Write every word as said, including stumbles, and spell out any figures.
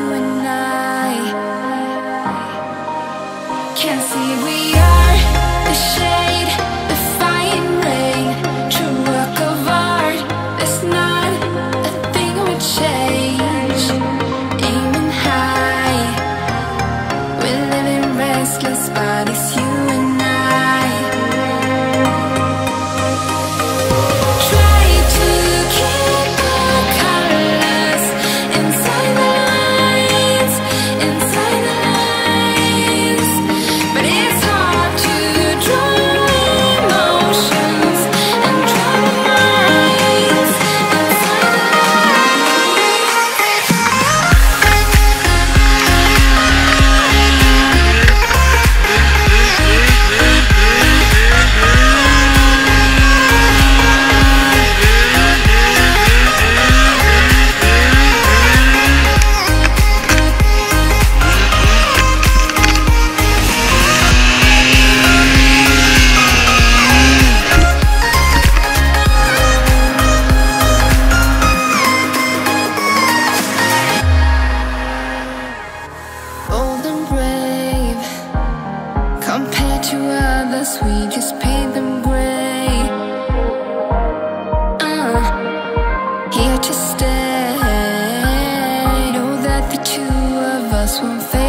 and I can't see we are the shade, defying rain, true work of art. There's not a thing would change. Aiming high, we're living restless bodies, you and I. Try to keep the colors inside the lines, inside the lines, but it's hard to draw emotions and draw minds inside the bold and brave, compared to others, we just paint them gray. Uh, here to stay. Know that the two of us won't fade.